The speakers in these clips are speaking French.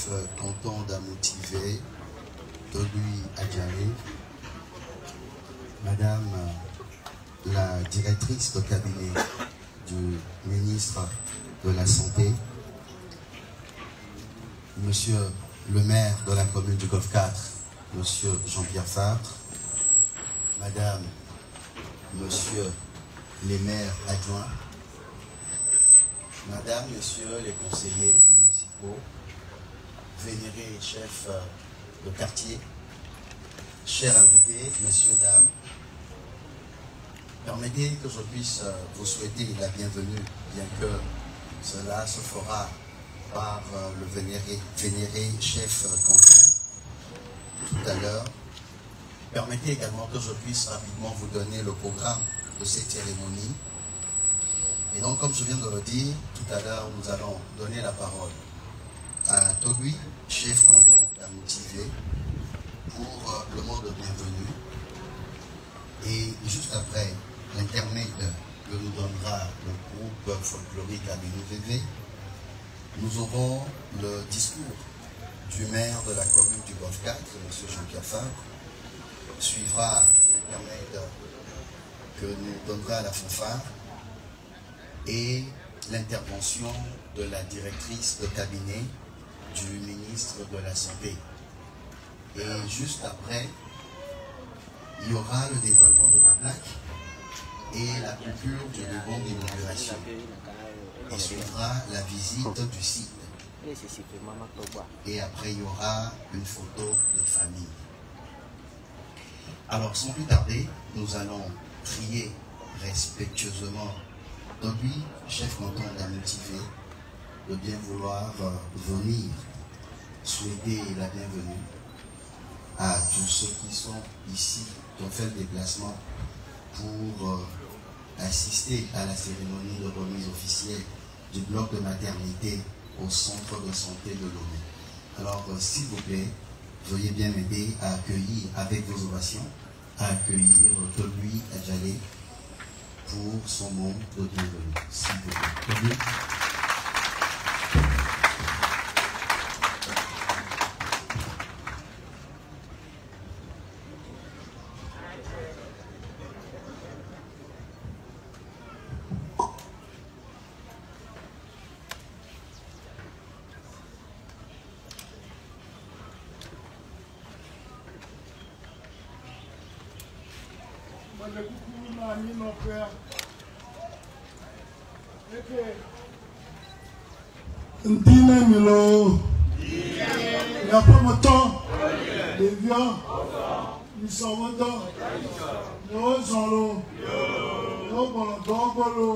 chef canton d'Amouti-V, Togui Adjale, Madame la directrice de cabinet du ministre de la Santé, Monsieur le maire de la commune du Golfe 4, Monsieur Jean-Pierre Fabre, Madame, Monsieur les maires adjoints, Madame, Messieurs les conseillers municipaux, vénérés chefs de quartier, chers invités, messieurs, dames, permettez que je puisse vous souhaiter la bienvenue, bien que cela se fera par le vénéré chef canton tout à l'heure. Permettez également que je puisse rapidement vous donner le programme de cette cérémonie. Et donc, comme je viens de le dire, tout à l'heure, nous allons donner la parole à Togui, chef canton d'Amouti-V, pour le mot de bienvenue. Et juste après, l'intermède que nous donnera le groupe folklorique Abinouvévé, nous aurons le discours du maire de la commune du Golfe 4, M. Jean-Pierre Fabre. Suivra l'intermède que nous donnera la fanfare et l'intervention de la directrice de cabinet du ministre de la Santé. Et juste après, il y aura le dévoilement de la plaque et la coupure du ruban d'inauguration. Et suivra la visite du site. Et après, il y aura une photo de famille. Alors, sans plus tarder, nous allons prier respectueusement Togui, chef canton d'Amouti-V, de bien vouloir venir souhaiter la bienvenue à tous ceux qui sont ici, qui ont fait le déplacement pour assister à la cérémonie de remise officielle du bloc de maternité au centre de santé de Lomé. Alors, s'il vous plaît, veuillez bien m'aider à accueillir avec vos ovations, à accueillir Togui Adjale pour son mot de bienvenue. S'il vous plaît. Togui. Ndine milo, il n'y a pas de temps, les vieux, nous sommes dans, nous sommes là, nous sommes là.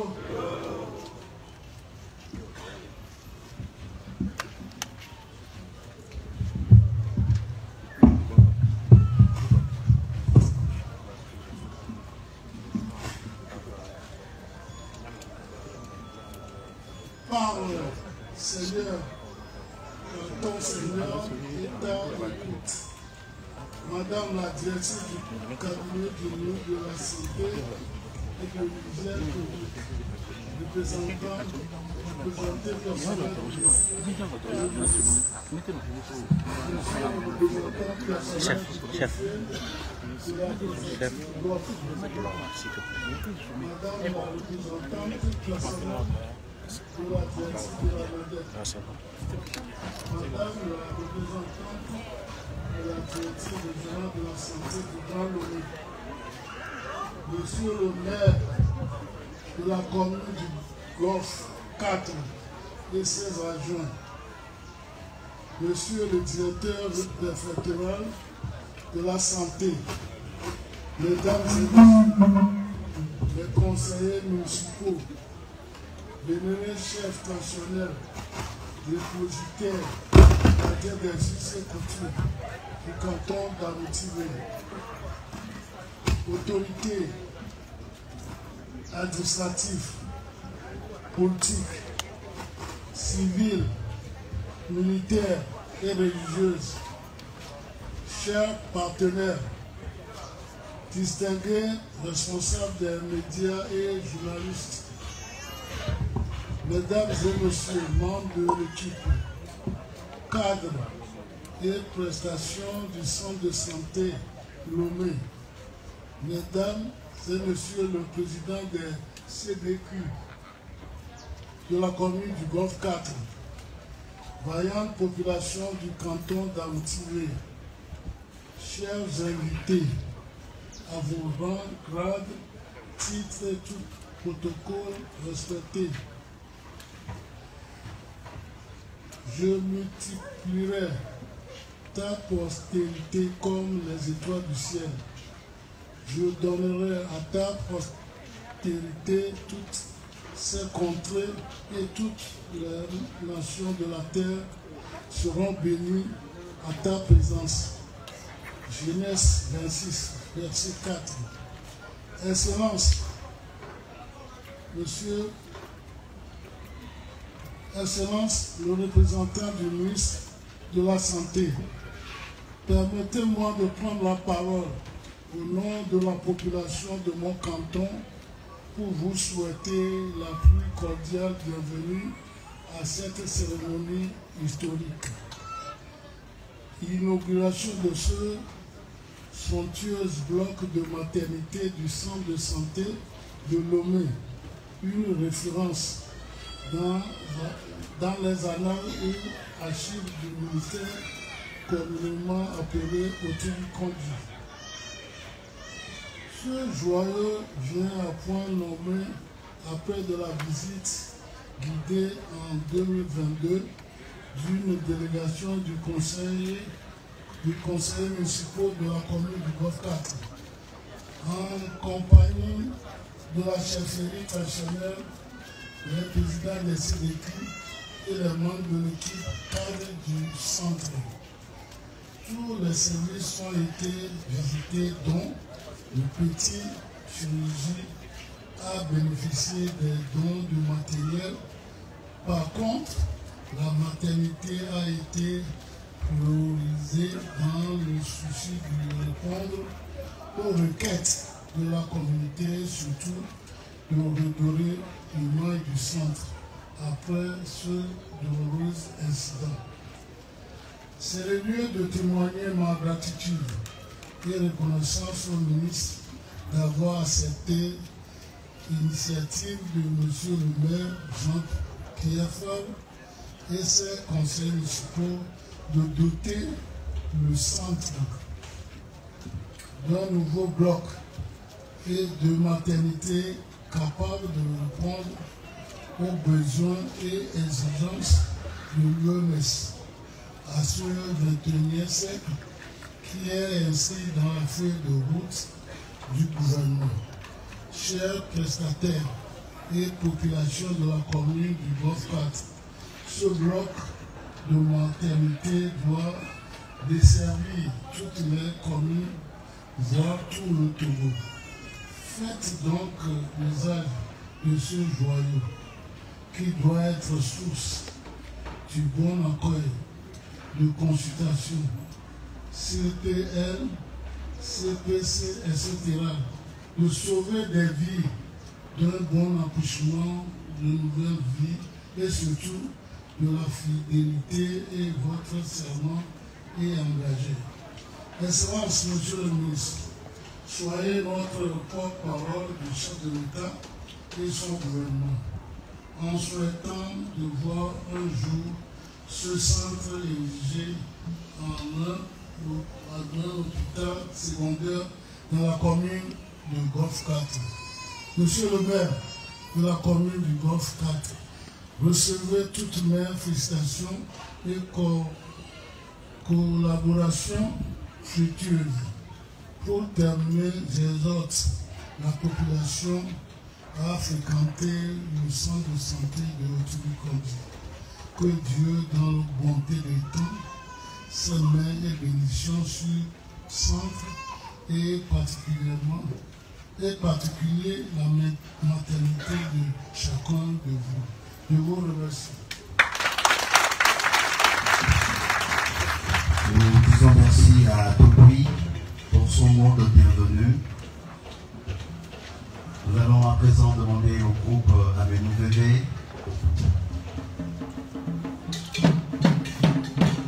Parle, Seigneur, ton Seigneur est à l'écoute. Madame la directrice du cabinet du ministre de la Santé et de l'hygiène publique, représentant personnel chef. Madame la représentante personnelle de la direction de la vedette. Madame la représentante de la direction régionale de la santé du Grand Lomé. Monsieur le maire de la commune du Golfe 4 et ses adjoints. Monsieur le directeur préfectoral de la santé. Mesdames et messieurs, les conseillers municipaux, vénérés chefs pensionnaires, dépositaires, gardiens d'exercice et coutumes du canton d'Amouti-V, autorités administratives, politiques, civiles, militaires et religieuses, chers partenaires, distingués responsables des médias et journalistes, mesdames et messieurs, membres de l'équipe, cadre et prestations du centre de santé Lomé. Mesdames et Messieurs le Président des CDQ de la commune du Golfe 4, vaillante population du canton d'Aoutilé, chers invités, à vos rangs, grades, titres et tout protocole respecté, je multiplierai ta postérité comme les étoiles du ciel. Je donnerai à ta postérité toutes ces contrées et toutes les nations de la terre seront bénies à ta présence. Genèse 26, verset 4. Excellence, Monsieur, Excellence, le représentant du ministre de la Santé, permettez-moi de prendre la parole au nom de la population de mon canton pour vous souhaiter la plus cordiale bienvenue à cette cérémonie historique. Inauguration de ce somptueux bloc de maternité du centre de santé de Lomé, une référence dans les annales ou archives du ministère communément appelé Otibi-Kondi. Ce joyeux vient à point nommé après de la visite guidée en 2022 d'une délégation du conseil municipal de la commune du Golfe 4, en compagnie de la chefferie traditionnelle, les présidents des CDQ et les membres de l'équipe cadre du centre. Tous les services ont été visités, dont le petit chirurgie a bénéficié des dons du matériel. Par contre, la maternité a été priorisée dans le souci de répondre aux requêtes de la communauté, surtout de redorer l'image du centre après ce douloureux incident. C'est le lieu de témoigner ma gratitude et reconnaissance au ministre d'avoir accepté l'initiative de M. le maire Jean-Pierre Fall et ses conseils municipaux de doter le centre d'un nouveau bloc et de maternité capable de répondre aux besoins et exigences de l'OMS à ce 21e siècle qui est inscrit dans la feuille de route du gouvernement. Chers prestataires et populations de la commune du Golfe 4, ce bloc de maternité doit desservir toutes les communes, voire tout le Togo. Faites donc usage de ce joyau qui doit être source du bon accueil, de consultation, CPL, CPC, etc., de sauver des vies, d'un bon accouchement, de nouvelles vies et surtout de la fidélité et votre serment est engagé. Excellence, Monsieur le ministre, soyez notre porte-parole du chef de l'État et son gouvernement, en souhaitant de voir un jour ce centre érigé en un hôpital secondaire dans la commune du Golfe 4. Monsieur le maire de la commune du Golfe 4, recevez toutes mes félicitations et collaborations futures. Pour terminer, j'exhorte la population à fréquenter le centre de santé de Otibi-Kondi. Que Dieu, dans la bonté des temps, se met et bénédiction sur le centre et particulier la maternité de chacun de vous. Je vous remercie. Nous disons merci à Tokoui pour son mot de bienvenue. Nous allons à présent demander au groupe Abenou Bébé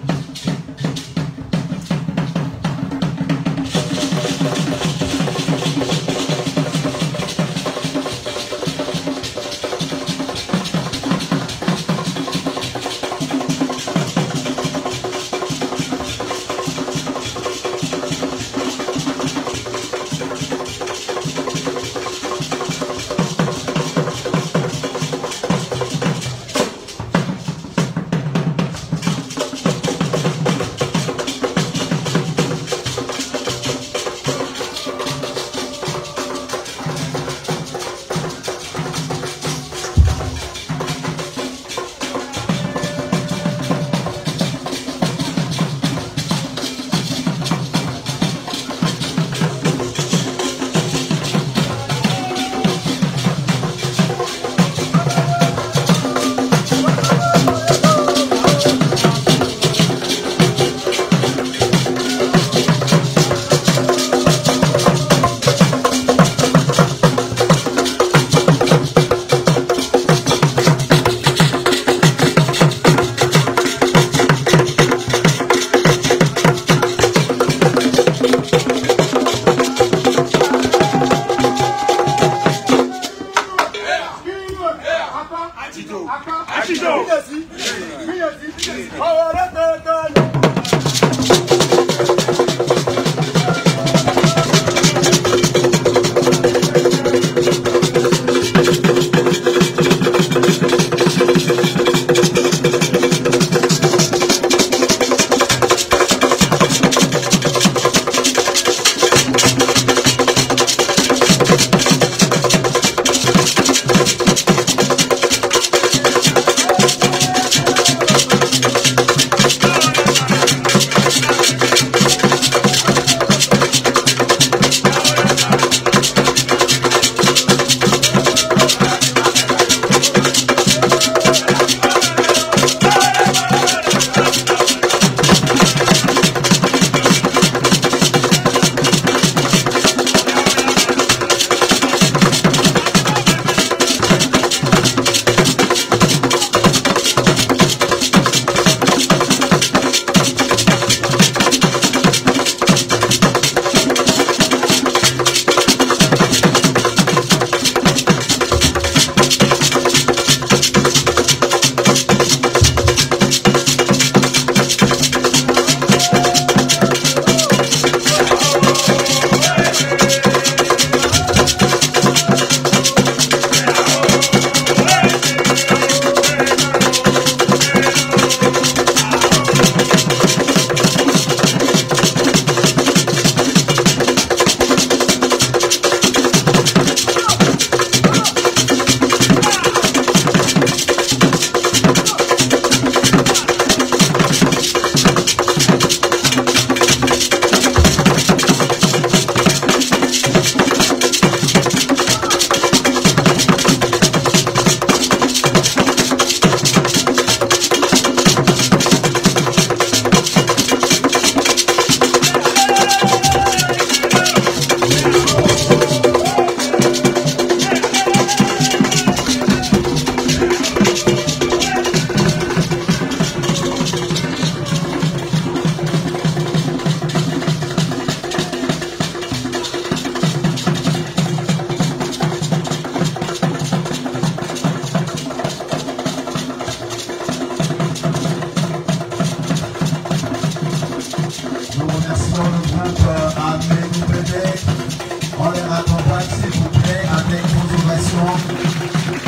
l'invitation du groupe AMENOUBD. On les accompagne s'il vous plaît avec vos ovations.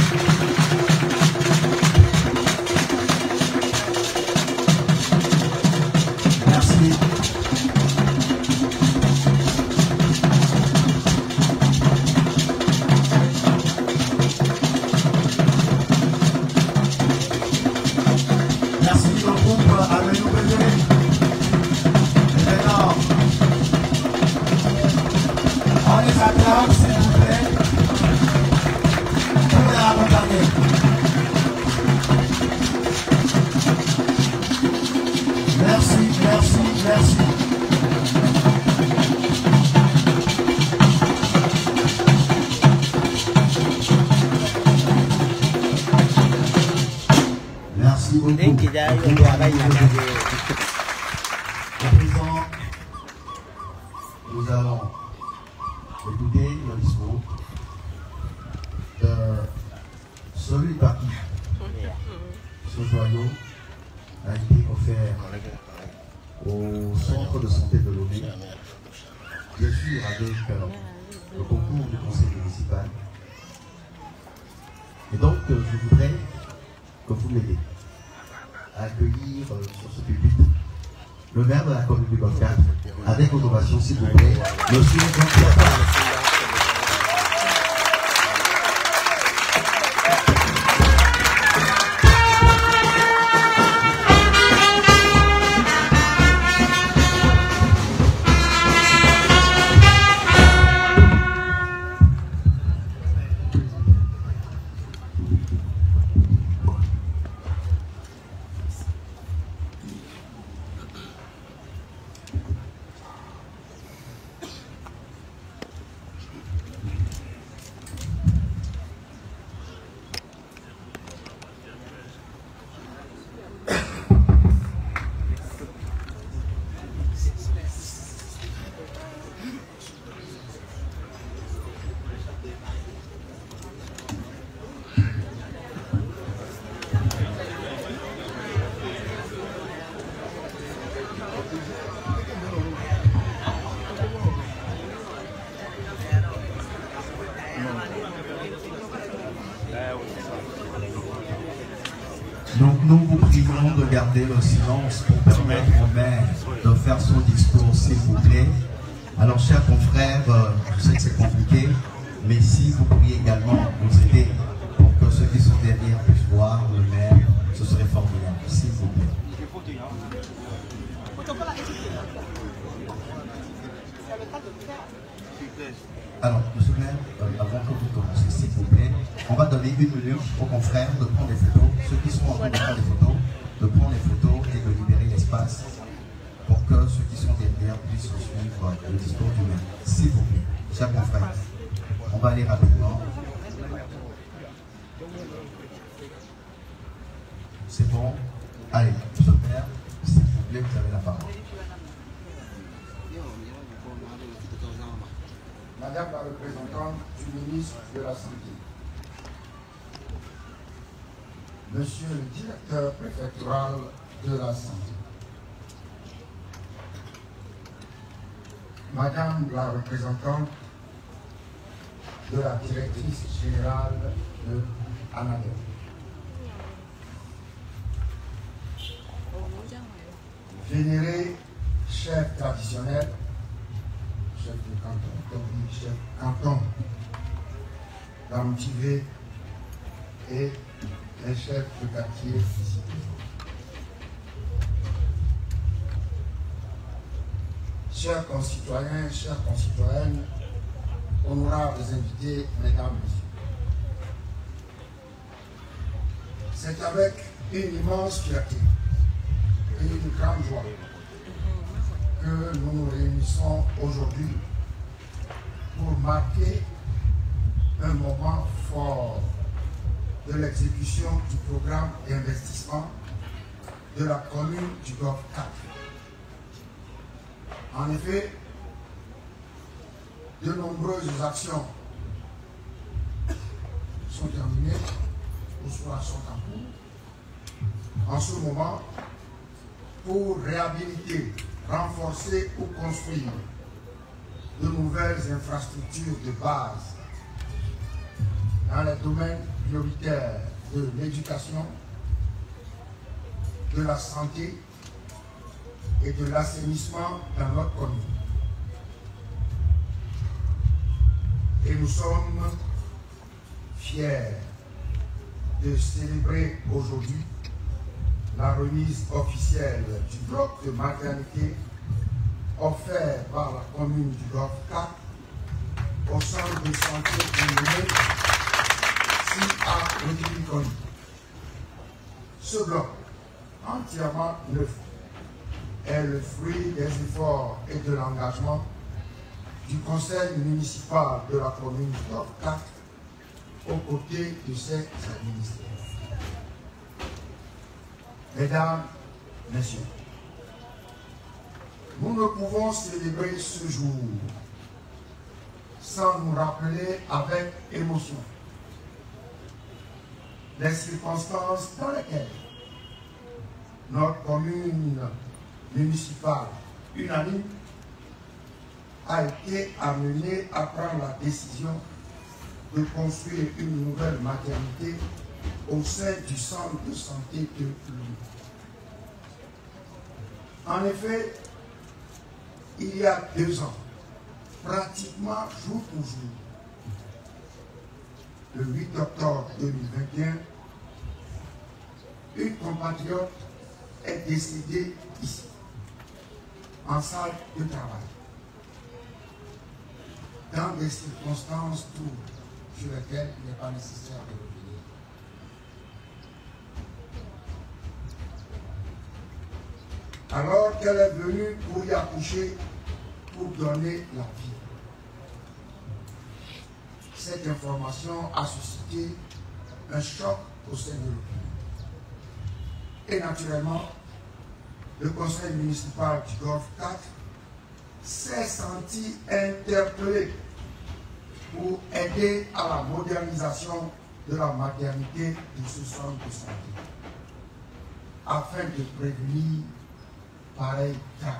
À présent, nous allons écouter le discours de celui par qui ce joyau a été offert au centre de santé de Lomé, bien sûr avec le concours du conseil municipal. Et donc, je voudrais que vous m'aidez à accueillir sur ce public le maire de la commune du Golfe 4 avec ovation s'il vous plaît, monsieur Jean-Pierre. Donc nous vous prions de garder le silence pour permettre au maire de faire son discours s'il vous plaît. Alors chers confrères, je sais que c'est compliqué, mais si vous pourriez également nous aider pour que ceux qui sont derrière puissent voir le maire, ce serait formidable, s'il vous plaît. Alors, monsieur le maire, avant que vous commenciez, s'il vous plaît, on va donner 1 minute aux confrères de prendre des photos, ceux qui sont en train de prendre des photos, de prendre des photos et de libérer l'espace pour que ceux qui sont derrière puissent suivre le discours du maire. S'il vous plaît, chers confrères, on va aller rapidement. C'est bon? Allez, monsieur le maire, s'il vous plaît, vous avez la parole. Madame la représentante du ministre de la Santé, Monsieur le directeur préfectoral de la Santé, Madame la représentante de la directrice générale de ANADER, vénéré chef traditionnel, chef de canton, chef canton d'Amitivé et les chefs de quartier ici. Chers concitoyens, chères concitoyennes, honorables invités, mesdames, messieurs. C'est avec une immense fierté et une grande joie que nous nous réunissons aujourd'hui pour marquer un moment fort de l'exécution du programme d'investissement de la commune du Golfe 4. En effet, de nombreuses actions sont terminées ou soit sont en cours en ce moment pour réhabiliter renforcer ou construire de nouvelles infrastructures de base dans les domaines prioritaires de l'éducation, de la santé et de l'assainissement dans notre commune. Et nous sommes fiers de célébrer aujourd'hui la remise officielle du bloc de maternité offert par la commune du Golfe 4 au centre de santé de à Rotimi-Koni. Ce bloc, entièrement neuf, est le fruit des efforts et de l'engagement du conseil municipal de la commune du Golfe 4 aux côtés de ses administrés. Mesdames, Messieurs, nous ne pouvons célébrer ce jour sans nous rappeler avec émotion les circonstances dans lesquelles notre commune municipale unanime a été amenée à prendre la décision de construire une nouvelle maternité au sein du centre de santé de Lomé. En effet, il y a 2 ans, pratiquement jour pour jour, le 8 octobre 2021, une compatriote est décédée ici, en salle de travail, dans des circonstances troubles sur lesquelles il n'est pas nécessaire de revenir. Alors qu'elle est venue pour y accoucher, pour donner la vie. Cette information a suscité un choc au sein de l'opinion. Et naturellement, le conseil municipal du Golfe 4 s'est senti interpellé pour aider à la modernisation de la maternité de ce centre de santé, afin de prévenir pareil cas.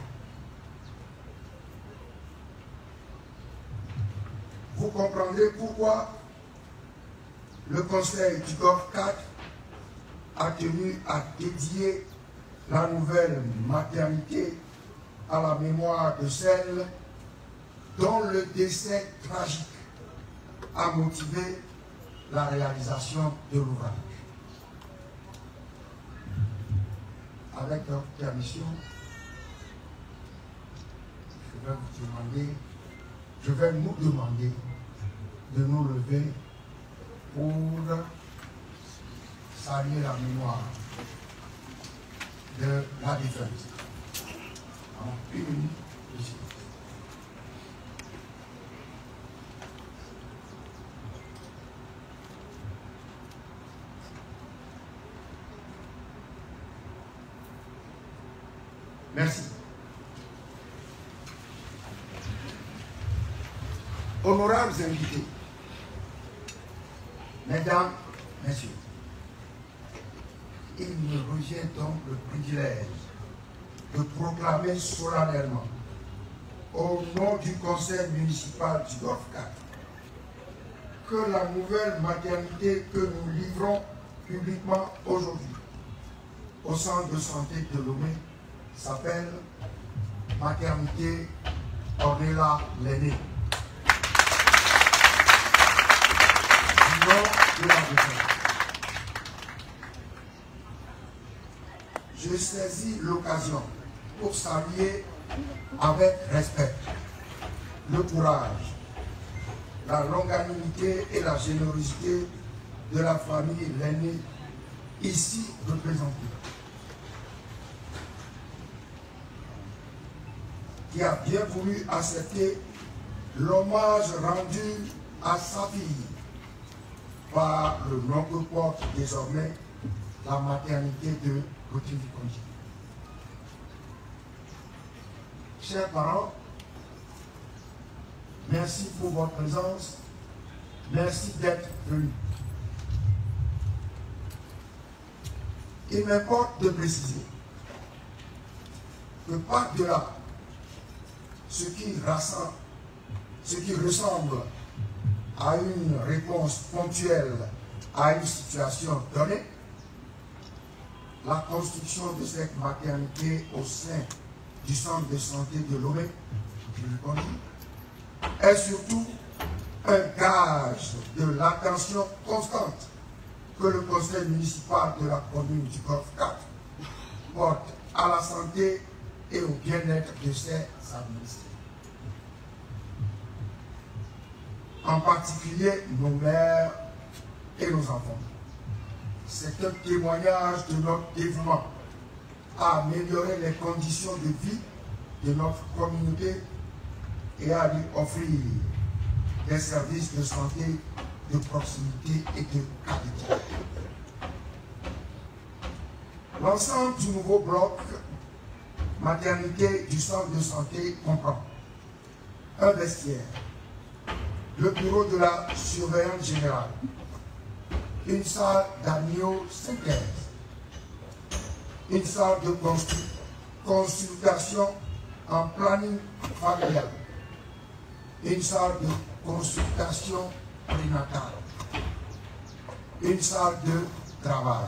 Vous comprendrez pourquoi le conseil du Golfe 4 a tenu à dédier la nouvelle maternité à la mémoire de celle dont le décès tragique a motivé la réalisation de l'ouvrage. Avec votre permission, je vais nous demander de nous lever pour saluer la mémoire de la défunte. En 1 minute, ici. Merci. Honorables invités, Mesdames, Messieurs, il me revient donc le privilège de proclamer solennellement, au nom du conseil municipal du Golfe 4, que la nouvelle maternité que nous livrons publiquement aujourd'hui au centre de santé de Lomé s'appelle Maternité Ornella Lenné. Du nom de la défunte. Je saisis l'occasion pour saluer avec respect le courage, la longanimité et la générosité de la famille Lenné ici représentée, qui a bien voulu accepter l'hommage rendu à sa fille par le nom que porte désormais la maternité de Rotimi-Koni. Chers parents, merci pour votre présence, merci d'être venus. Il m'importe de préciser que par-delà ce qui ressemble à une réponse ponctuelle à une situation donnée, la construction de cette maternité au sein du centre de santé de Lomé, je le connais, est surtout un gage de l'attention constante que le conseil municipal de la commune du Golfe 4 porte à la santé et au bien-être de ses administrés. En particulier nos mères et nos enfants. C'est un témoignage de notre dévouement à améliorer les conditions de vie de notre communauté et à lui offrir des services de santé de proximité et de qualité. L'ensemble du nouveau bloc maternité du centre de santé comprend un vestiaire, le bureau de la surveillante générale, une salle d'agneau synthèse, une salle de consultation en planning familial, une salle de consultation prénatale, une salle de travail,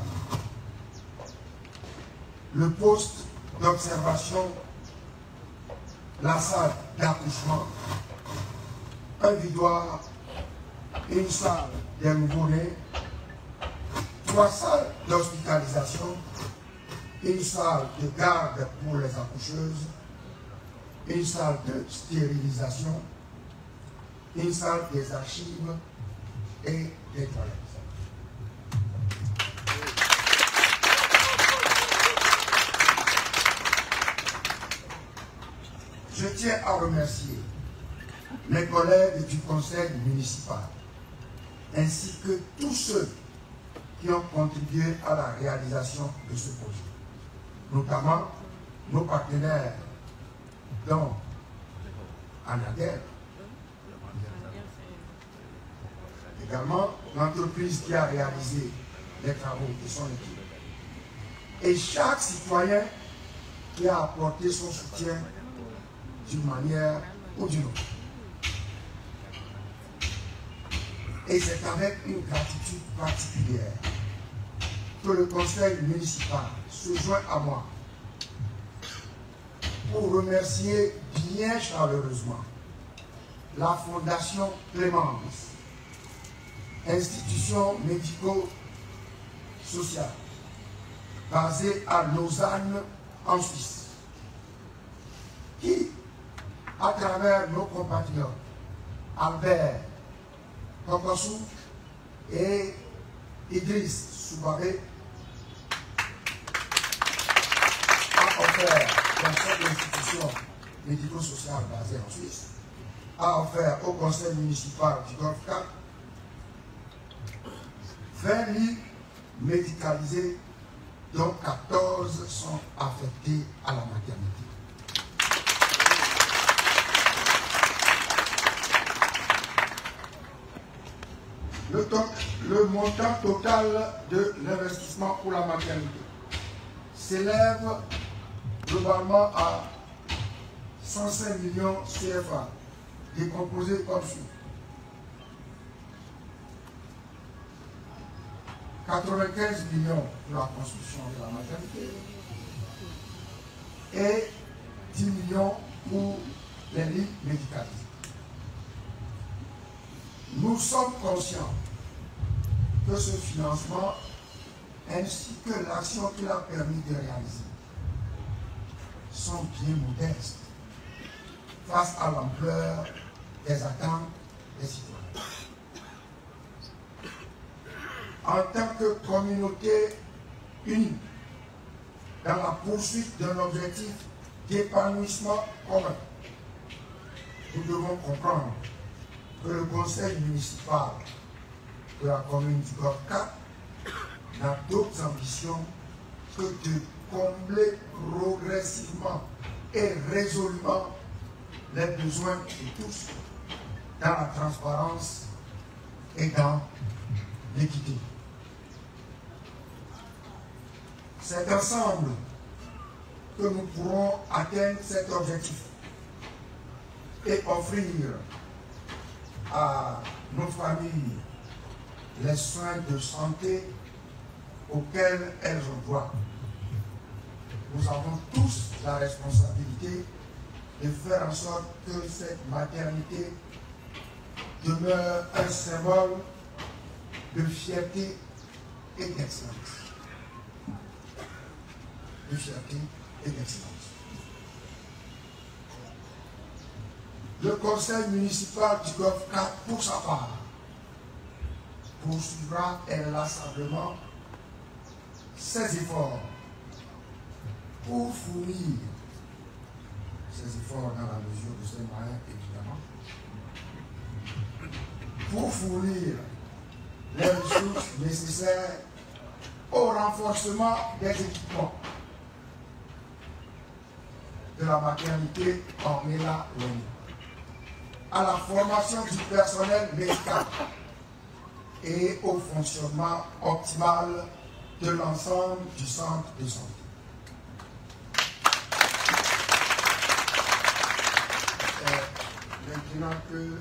le poste d'observation, la salle d'accouchement, un vidoir, une salle des nouveau-nés, 3 salles d'hospitalisation, une salle de garde pour les accoucheuses, une salle de stérilisation, une salle des archives et des toilettes. Je tiens à remercier les collègues du conseil municipal ainsi que tous ceux qui ont contribué à la réalisation de ce projet, notamment nos partenaires dont Anadel, également l'entreprise qui a réalisé les travaux de son équipe, et chaque citoyen qui a apporté son soutien d'une manière ou d'une autre. Et c'est avec une gratitude particulière que le conseil municipal se joint à moi pour remercier bien chaleureusement la Fondation Clémence, institution médico-sociale basée à Lausanne en Suisse, qui, à travers nos compatriotes Albert Kokossou et Idriss Soubaré, a offert dans cette institution médico-sociale basée en Suisse, a offert au conseil municipal du Golfe 4 20 lits médicalisés, dont 14 sont affectés à la maternité. Le montant total de l'investissement pour la maternité s'élève globalement à 105 millions CFA, décomposés comme suit. 95 millions pour la construction de la maternité et 10 millions pour les lits médicalisés. Nous sommes conscients que ce financement ainsi que l'action qu'il a permis de réaliser sont bien modestes face à l'ampleur des attentes des citoyens. En tant que communauté unie dans la poursuite d'un objectif d'épanouissement commun, nous devons comprendre que le conseil municipal de la commune du Golfe 4 n'a d'autres ambitions que de combler progressivement et résolument les besoins de tous dans la transparence et dans l'équité. C'est ensemble que nous pourrons atteindre cet objectif et offrir à nos familles les soins de santé auxquels elles ont droit. Nous avons tous la responsabilité de faire en sorte que cette maternité demeure un symbole de fierté et d'excellence. De fierté et d'excellence. Le conseil municipal du Golfe 4, pour sa part, poursuivra inlassablement ses efforts pour fournir ses efforts dans la mesure de ses moyens, évidemment, pour fournir les ressources nécessaires au renforcement des équipements de la maternité en Méla-Loni, à la formation du personnel médical et au fonctionnement optimal de l'ensemble du centre de santé. Maintenant que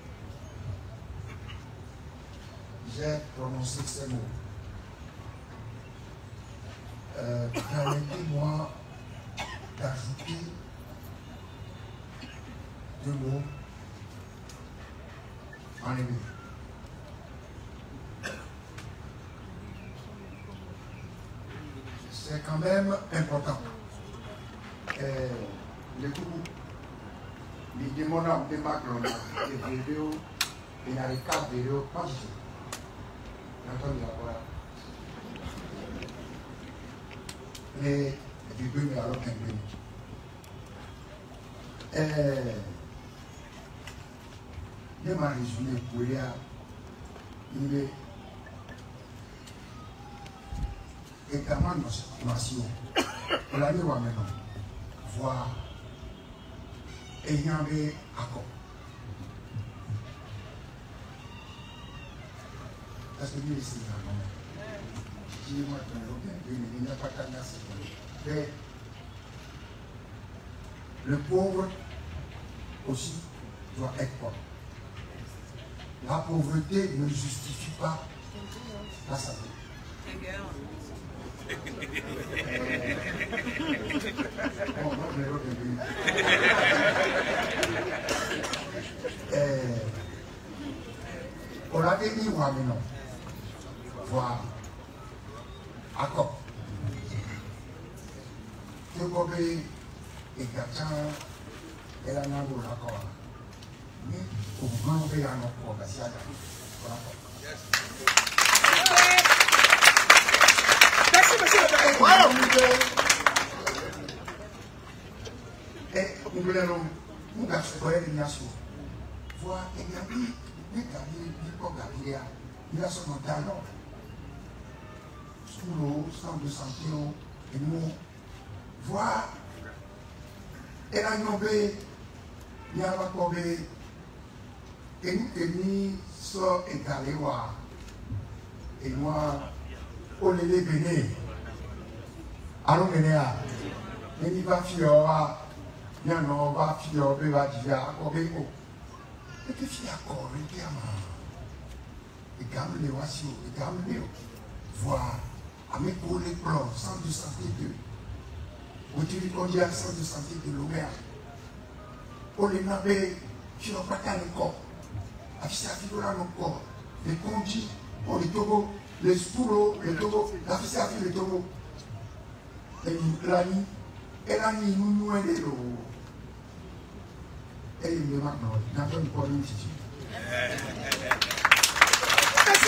j'ai prononcé ces mots, permettez-moi d'ajouter 2 mots en hébreu. C'est quand même important. Le coup, les démons de Macron, les vidéos, il y a les 4 vidéos, pas du tout. Les vidéos, mais alors qu'un je m'a résumé pour y aller. Également notre nation, on l'a dit maintenant, voir ayant des accords. Parce que lui, c'est un moment. Je moi, il n'y a pas qu'à mais le pauvre aussi doit être pauvre. La pauvreté ne justifie pas la santé. On l'avait dit ou maintenant, voir accord. Que Bobé et Gatan et la Nango l'accord. Mais au grand pays en accord, parce qu'il y a l'accord. Et nous voulons nous garçons les nations. Voir également il a son talent. Sous l'eau, centre de santé, et nous voir. Et la nommé, il y a la commée, et nous sommes égalés. Et moi, on les bénis. Alors, il va faire, il y a un va faire, il va dire, et que tu as corrigé, et gamme les oiseaux, et gamme les voir, à mes collègues blancs, centre de santé de Autour centre de santé de l'Omer. On les navets, qui n'ont pas qu'à le corps, à qui ça fait dans le corps, les conduits, pour les taureaux, les spoulos, les taureaux, la fille ça fait les taureaux. Et la nuit, nous nous aidons. Et il me marque, non, n'a pas une bonne institution. Merci,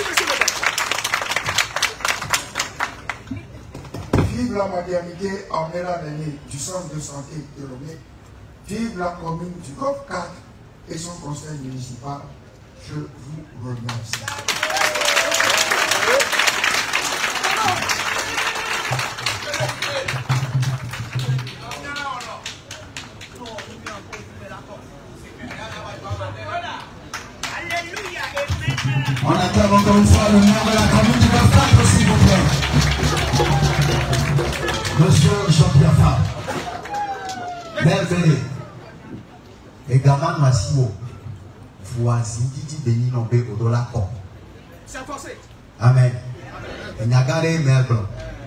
vive la maternité en Méla-Loni du centre de santé de Lomé. Vive la commune du Golfe 4 et son conseil municipal. Je vous remercie. On attend encore une fois le maire de la commune du Golfe 4, s'il vous plaît. Monsieur Jean-Pierre Fabre. Bienvenue. Également, Massimo, voici Didi Béni Nombé au dollar. C'est forcé. Amen. Et Nagare Melbourne.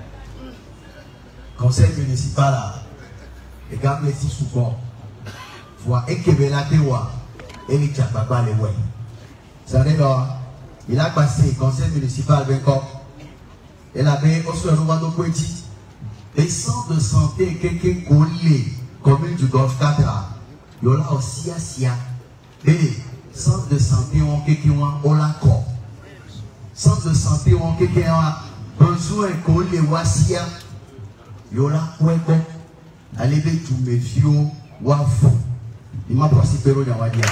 Conseil municipal là. Et gamme les 6 sous-corps. Voix Ekebela Tewa. Et les Tchapaba les Wei. Ça veut dire, il a passé conseil municipal Bangkok. Il avait aussi un Romano Poéti. Les centres de santé, quelqu'un collé, commune du Golfe 4. Il y a aussi Asia. Les centres de santé ont quelqu'un au l'accord. Centre de santé ont quelqu'un a besoin collé ou Asia. Il y a quoi allez bien tout mes vieux wafo. Il m'a participé au Yawadia.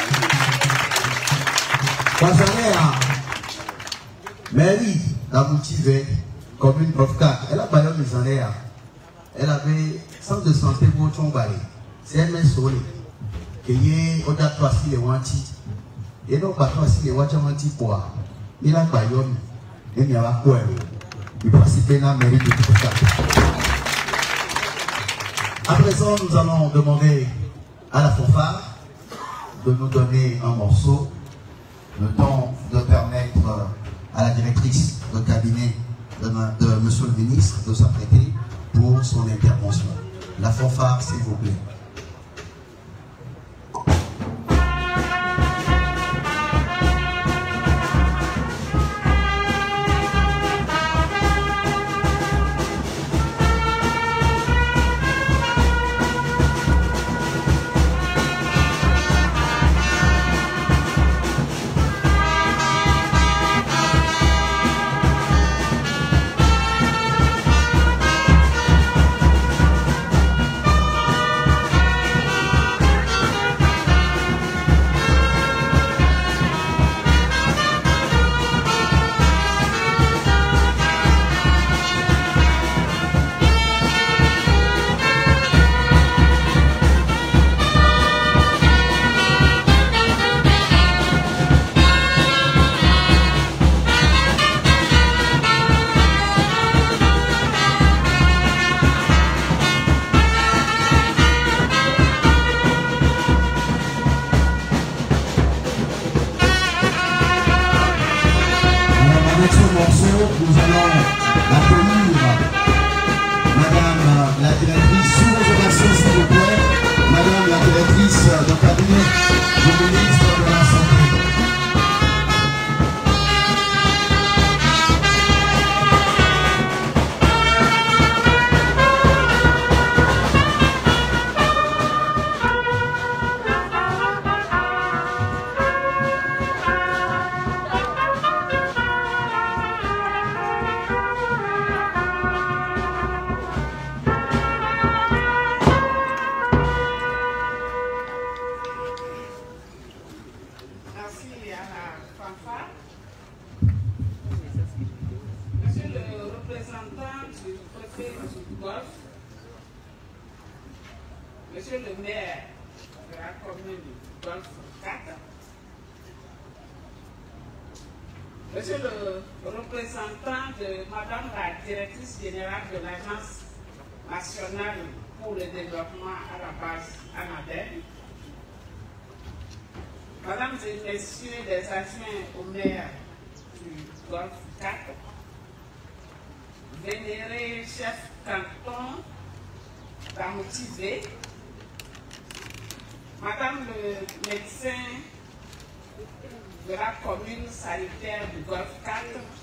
Mary l'a motivé comme une prof 4. Elle a baillé mes années. Elle avait centre de santé pour Chombaye. C'est un solé. Qui est au date passé les wanti. Et donc, pas passé les wanti pour. Il a baillé. Il n'y a pas quoi. Il participait dans la mairie de prof 4. À présent, nous allons demander à la fanfare de nous donner un morceau, le temps de permettre à la directrice de cabinet de Monsieur le ministre de s'apprêter pour son intervention. La fanfare, s'il vous plaît. Monsieur le maire de la commune du Golfe 4, Monsieur le représentant de Madame la directrice générale de l'Agence nationale pour le développement à la base ANADEL, Mesdames et Messieurs les adjoints au maire du Golfe 4, vénéré chef canton d'Amoutivé, Madame le médecin de la commune sanitaire du Golfe 4,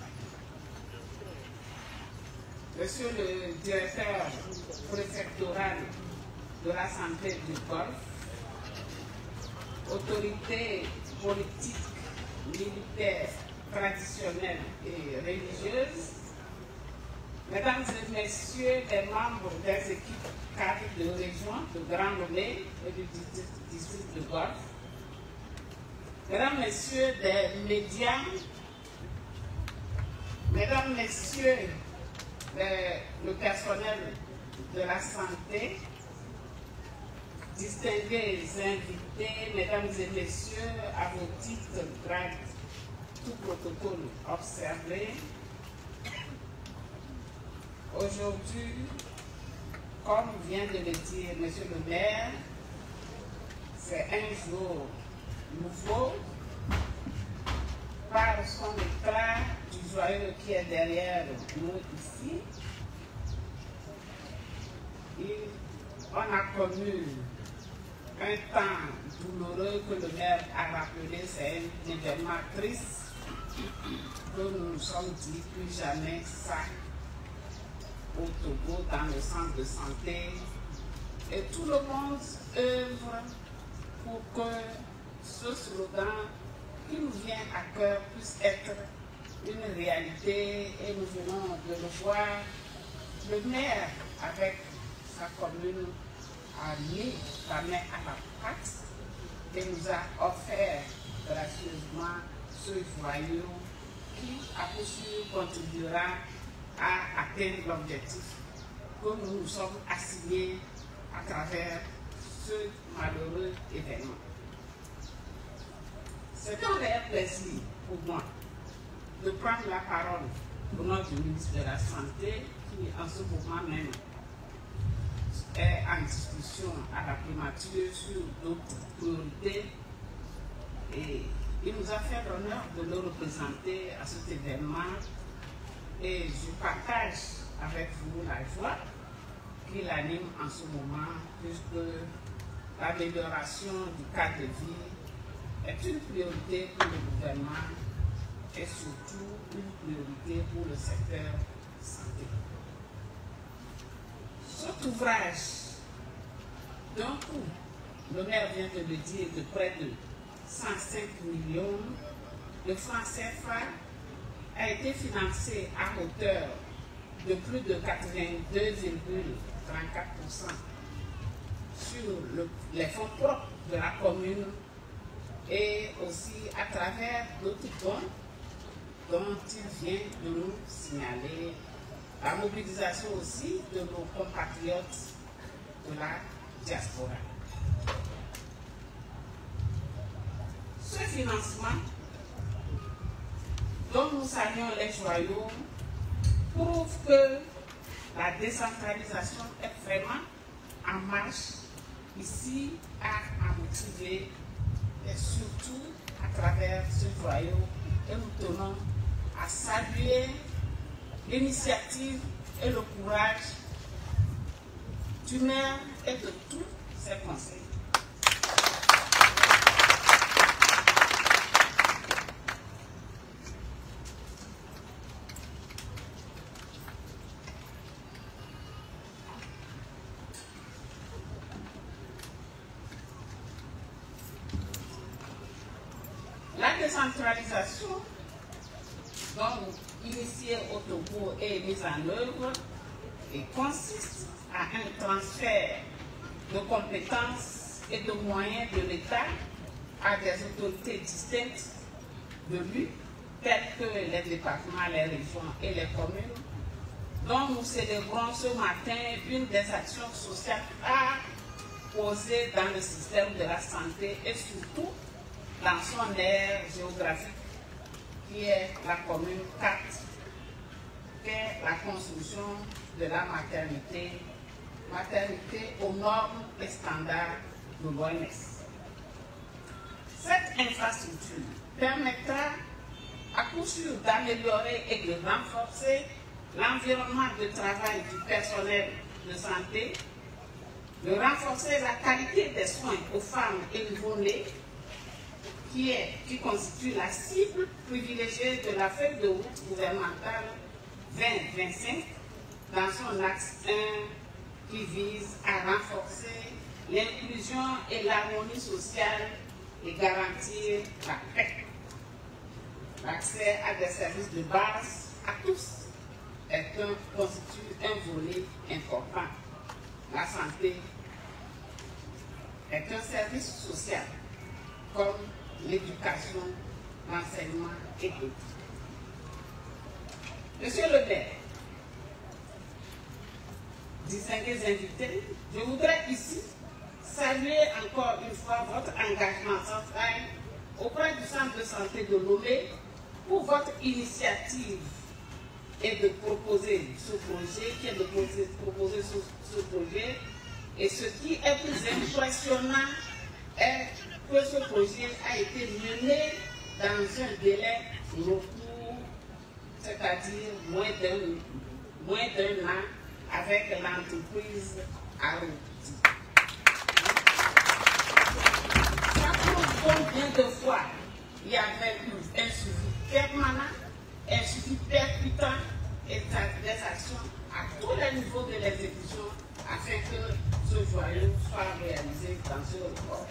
Monsieur le directeur préfectoral de la santé du Golfe, autorités politiques, militaires, traditionnelles et religieuses, Mesdames et Messieurs les membres des équipes cadres de région de Grand Lomé et du district de Golfe, Mesdames, Messieurs des médias, Mesdames, Messieurs le personnel de la santé, distingués invités, Mesdames et Messieurs, à vos titres, grades, tout protocole observé. Aujourd'hui, comme vient de le dire Monsieur le maire, c'est un jour nouveau par son éclat du joyeux qui est derrière nous ici. Et on a connu un temps douloureux que le maire a rappelé, c'est un événement triste que nous nous sommes dit plus jamais ça au Togo dans le centre de santé. Et tout le monde œuvre pour que ce slogan qui nous vient à cœur puisse être une réalité et nous venons de le voir. Le maire, avec sa commune, a mis la main à la pâte et nous a offert gracieusement ce joyau qui, à coup sûr, contribuera à atteindre l'objectif que nous nous sommes assignés à travers ce malheureux événement. C'est un réel plaisir pour moi de prendre la parole au nom du ministre de la Santé qui, en ce moment même, est en discussion à la primature sur d'autres priorités. Et il nous a fait l'honneur de le représenter à cet événement. Et je partage avec vous la joie qui l'anime en ce moment, puisque l'amélioration du cadre de vie est une priorité pour le gouvernement et surtout une priorité pour le secteur santé. Cet ouvrage, d'un coup, le maire vient de le dire, de près de 105 millions de francs CFA, a été financé à hauteur de plus de 82,34% sur les fonds propres de la commune et aussi à travers d'autres dons dont il vient de nous signaler la mobilisation aussi de nos compatriotes de la diaspora. Ce financement, dont nous saluons les joyaux, prouve que la décentralisation est vraiment en marche ici à motiver et surtout à travers ce joyau. Et nous tenons à saluer l'initiative et le courage du maire et de tous ses conseils. La décentralisation, donc initiée au Togo et mise en œuvre, et consiste à un transfert de compétences et de moyens de l'État à des autorités distinctes de lui, telles que les départements, les régions et les communes, dont nous célébrons ce matin une des actions sociales à poser dans le système de la santé et surtout dans son aire géographique qui est la commune 4, qui est la construction de la maternité aux normes et standards de l'OMS. Cette infrastructure permettra à coup sûr d'améliorer et de renforcer l'environnement de travail du personnel de santé, de renforcer la qualité des soins aux femmes et nouveau-nés, qui constitue la cible privilégiée de la feuille de route gouvernementale 2025 dans son axe 1 qui vise à renforcer l'inclusion et l'harmonie sociale et garantir la paix. L'accès à des services de base à tous constitue un volet important. La santé est un service social comme l'éducation, l'enseignement et d'autres. Monsieur le maire, distingués invités, je voudrais ici saluer encore une fois votre engagement sans faille auprès du centre de santé de Lomé pour votre initiative et de proposer ce projet, ce projet. Et ce qui est plus impressionnant est que ce projet a été mené dans un délai recours, c'est-à-dire moins d'un an, avec l'entreprise Aroti. Ça prouve combien de fois il y avait un suivi permanent, un suivi percutant et des actions à tous les niveaux de l'exécution afin que ce joyau soit réalisé dans ce report.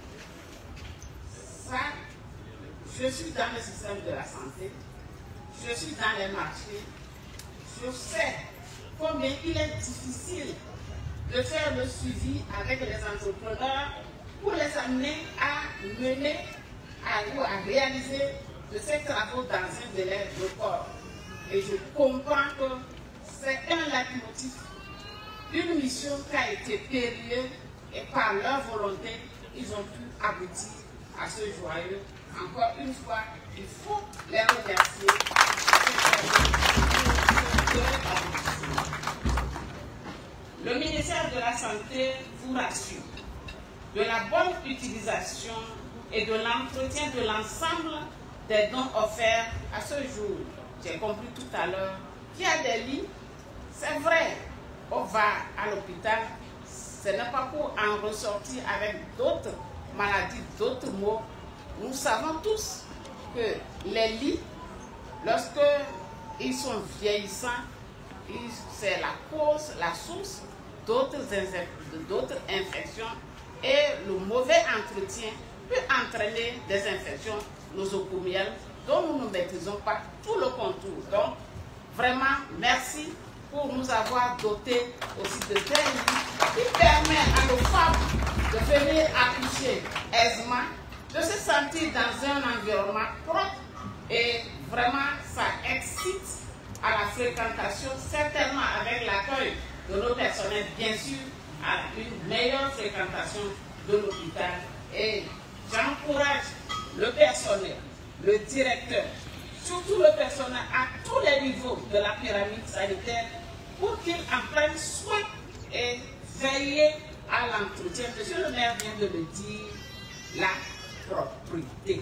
Ça, je suis dans le système de la santé, je suis dans les marchés, je sais combien il est difficile de faire le suivi avec les entrepreneurs pour les amener à mener ou à réaliser de ces travaux dans un délai record. Et je comprends que c'est un leitmotiv, une mission qui a été périlleuse et par leur volonté, ils ont pu aboutir à ce joyau. Encore une fois, il faut les remercier. Le ministère de la Santé vous rassure de la bonne utilisation et de l'entretien de l'ensemble des dons offerts à ce jour. J'ai compris tout à l'heure qu'il y a des lits, c'est vrai, on va à l'hôpital, ce n'est pas pour en ressortir avec d'autres maladies, d'autres maux. Nous savons tous que les lits, lorsque ils sont vieillissants, c'est la cause, la source d'autres infections et le mauvais entretien peut entraîner des infections nosocomiales dont nous ne maîtrisons pas tout le contour. Donc, vraiment, merci pour nous avoir dotés aussi de tels lits qui permettent à nos femmes de venir accoucher aisément, de se sentir dans un environnement propre et vraiment ça excite à la fréquentation, certainement avec l'accueil de nos personnels, bien sûr, à une meilleure fréquentation de l'hôpital. Et j'encourage le personnel, le directeur, surtout le personnel à tous les niveaux de la pyramide sanitaire pour qu'ils en prennent soin et veiller à l'entretien. Monsieur le maire vient de le dire, la propriété.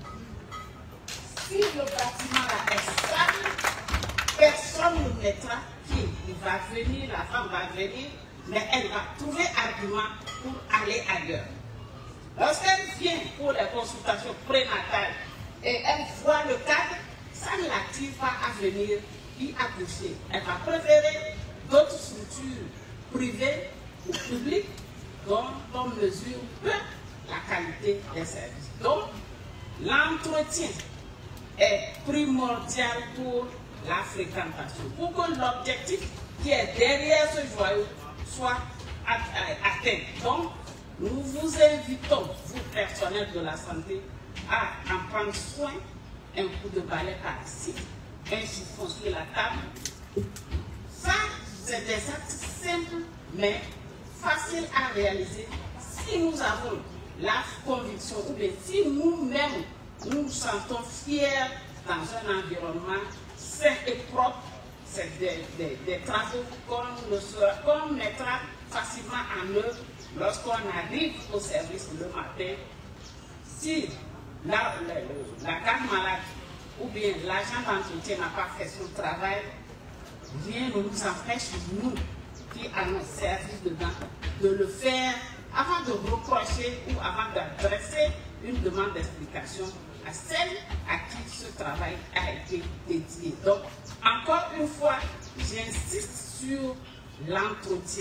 Si le bâtiment là est stable, personne ne mettra pied. Il va venir, la femme va venir, mais elle va trouver argument pour aller ailleurs. Lorsqu'elle vient pour les consultations prénatales et elle voit le cadre, ça ne l'attire pas à venir y accoucher. Elle va préférer d'autres structures privées ou publiques dont on mesure peu la qualité des services. Donc, l'entretien est primordial pour la fréquentation, pour que l'objectif qui est derrière ce joyau soit atteint. Donc, nous vous invitons, vous personnels de la santé, à en prendre soin, un coup de balai par-ci, un chiffon sur la table. Ça, c'est des actes simples, mais faciles à réaliser si nous avons la conviction, ou bien si nous-mêmes nous sentons fiers dans un environnement sain et propre. C'est des travaux qu'on mettra facilement en œuvre lorsqu'on arrive au service le matin. Si la garde malade ou bien l'agent d'entretien n'a pas fait son travail, rien ne nous empêche, nous qui allons servir dedans, de le faire avant de reprocher ou avant d'adresser une demande d'explication à celle à qui ce travail a été dédié. Donc, encore une fois, j'insiste sur l'entretien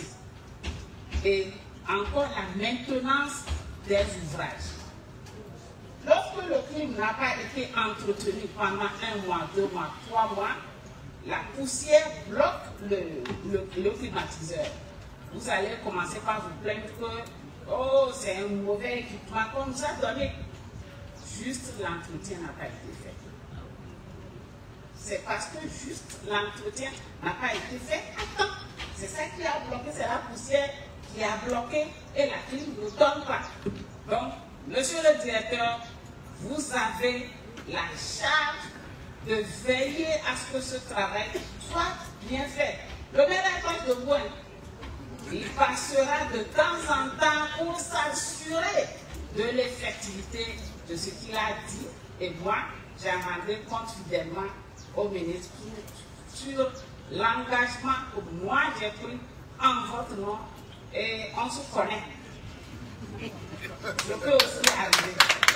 et encore la maintenance des ouvrages. Lorsque le crime n'a pas été entretenu pendant 1 mois, 2 mois, 3 mois, la poussière bloque le climatiseur. Vous allez commencer par vous plaindre que oh, c'est un mauvais équipement qu'on nous a donné. Juste l'entretien n'a pas été fait. C'est parce que juste l'entretien n'a pas été fait à temps. C'est ça qui a bloqué, c'est la poussière qui a bloqué et la clim ne donne pas. Donc, monsieur le directeur, vous avez la charge de veiller à ce que ce travail soit bien fait. Le maire est proche de vous. Il passera de temps en temps pour s'assurer de l'effectivité de ce qu'il a dit. Et moi, j'ai rendu compte fidèlement au ministre sur l'engagement que moi j'ai pris en votre nom. Et on se connaît. Je peux aussi arriver.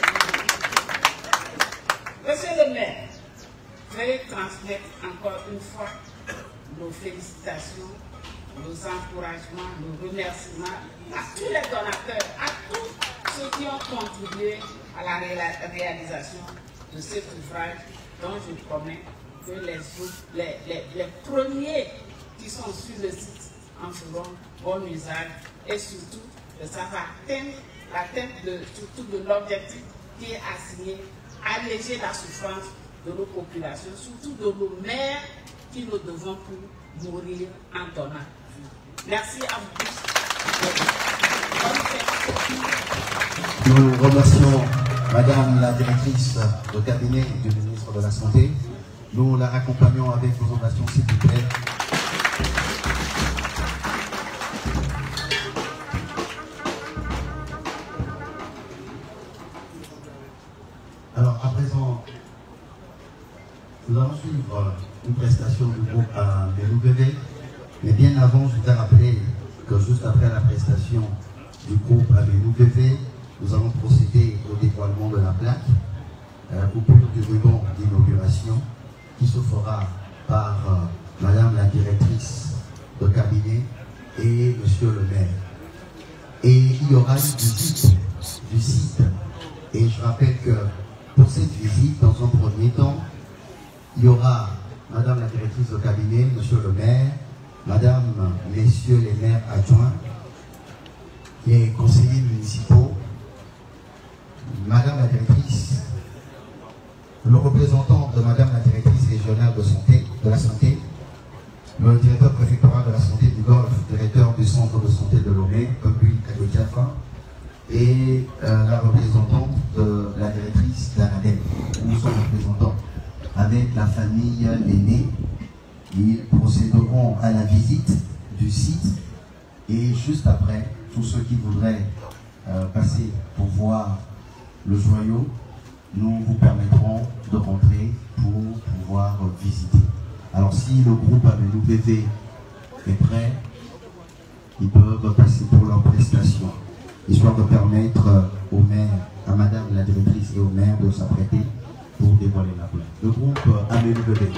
Monsieur le maire, veuillez transmettre encore une fois nos félicitations, nos encouragements, nos remerciements à tous les donateurs, à tous ceux qui ont contribué à la réalisation de cet ouvrage dont je promets que les premiers qui sont sur le site en feront bon usage et surtout que ça va atteindre surtout de l'objectif qui est assigné, alléger la souffrance de nos populations, surtout de nos mères qui ne devons plus mourir en donnant. Merci à vous tous. Nous remercions Madame la directrice de cabinet du ministre de la Santé. Nous la accompagnons avec vos ovations, s'il vous plaît. Alors, à présent, nous allons suivre une prestation du groupe AMENOUVV. Mais bien avant, je voudrais rappeler que juste après la prestation du groupe AMENOUVV, nous allons procéder au dévoilement de la plaque, coupure du ruban d'inauguration, qui se fera par Madame la directrice de cabinet et Monsieur le maire. Et il y aura une visite du site. Et je rappelle que pour cette visite, dans un premier temps, il y aura Madame la directrice de cabinet, Monsieur le maire, Madame, Messieurs les maires adjoints, les conseillers municipaux, Madame la directrice, le représentant de Madame la directrice régionale de la santé, le directeur préfectoral de la santé du Golfe, directeur du centre de santé de Lomé, Pepul Kadotiafa, et la représentante de la directrice d'Anadem. Nous sommes représentants avec la famille l'aîné. Ils procéderont à la visite du site et juste après, tous ceux qui voudraient passer pour voir le joyau, nous vous permettrons de rentrer pour pouvoir visiter. Alors si le groupe AMENOUVV est prêt, ils peuvent passer pour leur prestation, histoire de permettre au maire, à Madame la directrice et au maire de s'apprêter pour dévoiler la plaque. Le groupe AMENOUVV.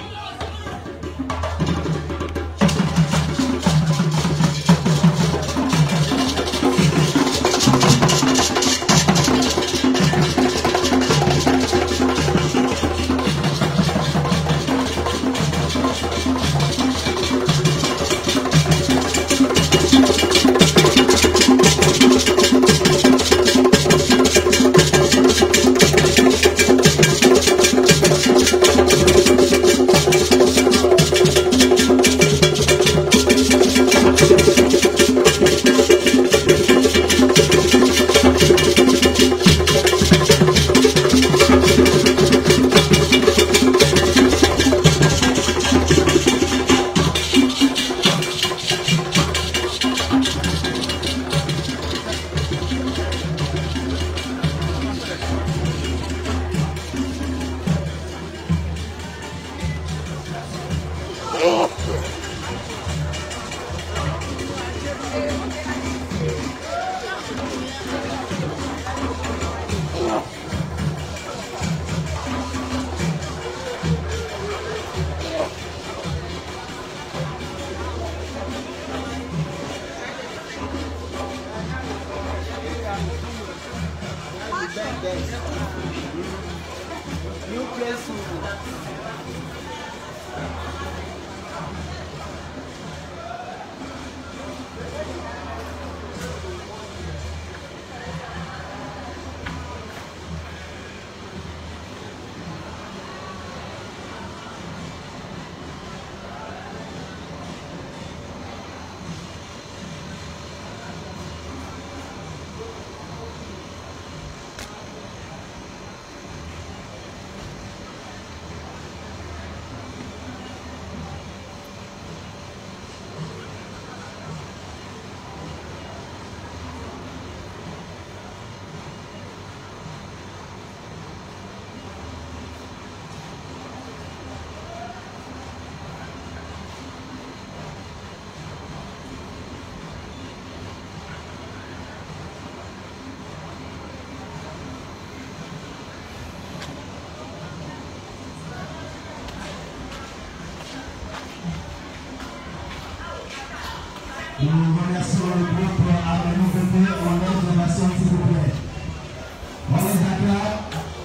Nous remercions le groupe Ameno VV. On laisse l'ovation s'il vous plaît. On les acclame.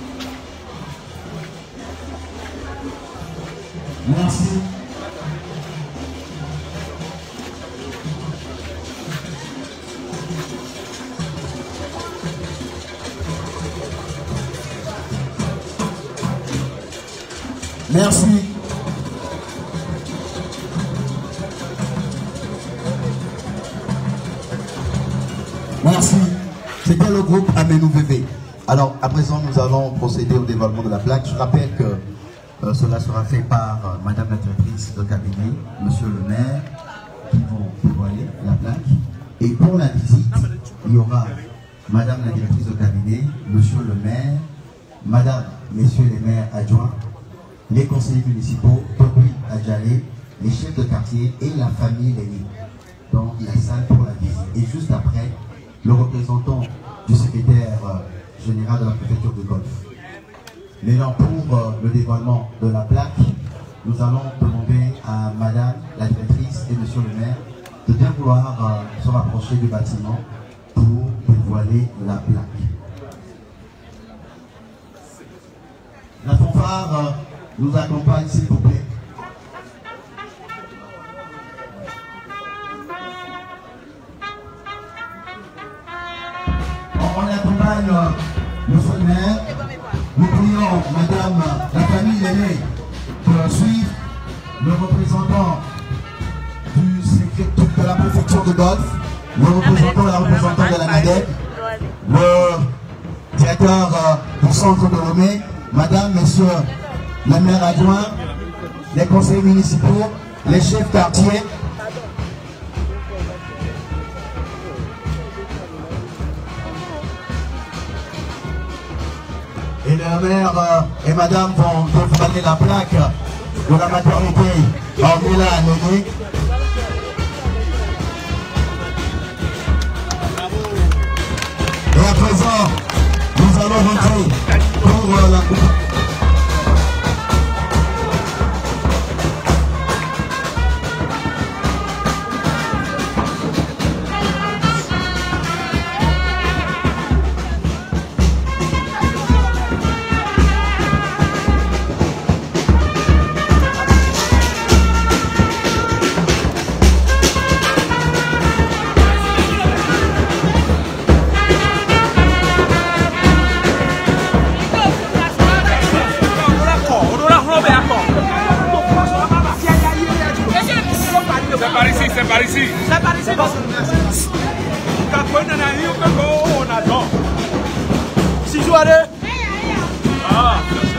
Merci. Merci. Merci. C'était le groupe Ameno VV. Alors, à présent, nous allons procéder au dévoilement de la plaque. Je rappelle que cela sera fait par Madame la directrice de cabinet, Monsieur le maire, qui vont dévoiler la plaque. Et pour la visite, il y aura Madame la directrice de cabinet, Monsieur le maire, Madame, Messieurs les maires adjoints, les conseillers municipaux, Tobi Adjalé, les chefs de quartier et la famille Léni dans la salle pour la visite. Et juste après, le représentant du secrétaire général de la préfecture de Golfe. Maintenant, pour le dévoilement de la plaque, nous allons demander à Madame la directrice et Monsieur le maire de bien vouloir se rapprocher du bâtiment pour dévoiler la plaque. La fanfare nous accompagne, s'il vous plaît. On accompagne Monsieur le maire. Nous prions Madame la famille aînée de suivre le représentant de la préfecture de Golfe, le représentant et la représentante de la NADEC, le directeur du centre de Lomé, Madame, Messieurs les maires adjoints, les conseillers municipaux, les chefs quartiers. Et le maire et madame vont dévoiler la plaque de la maternité en Mila Léni. Et à présent, nous allons rentrer pour la coupe. C'est par ici. C'est par ici. Si je vois. Ah.